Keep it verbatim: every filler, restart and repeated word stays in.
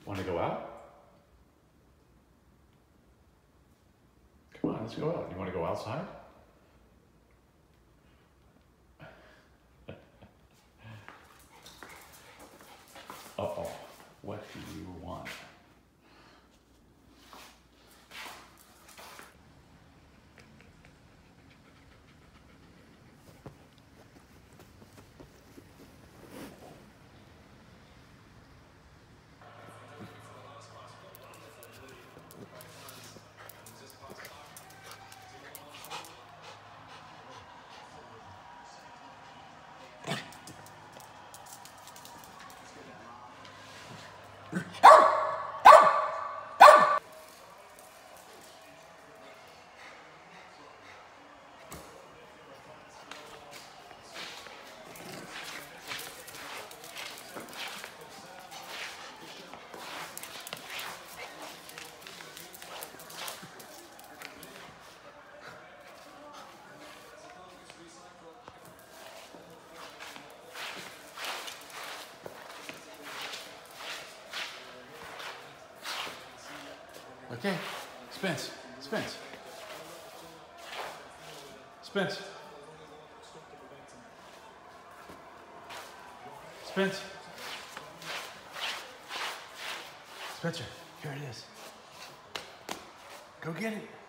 Want to go out? Come on, let's go out. You want to go outside? Uh-oh. What do you want? Okay, Spence, Spence. Spence. Spence. Spencer, here it is. Go get it.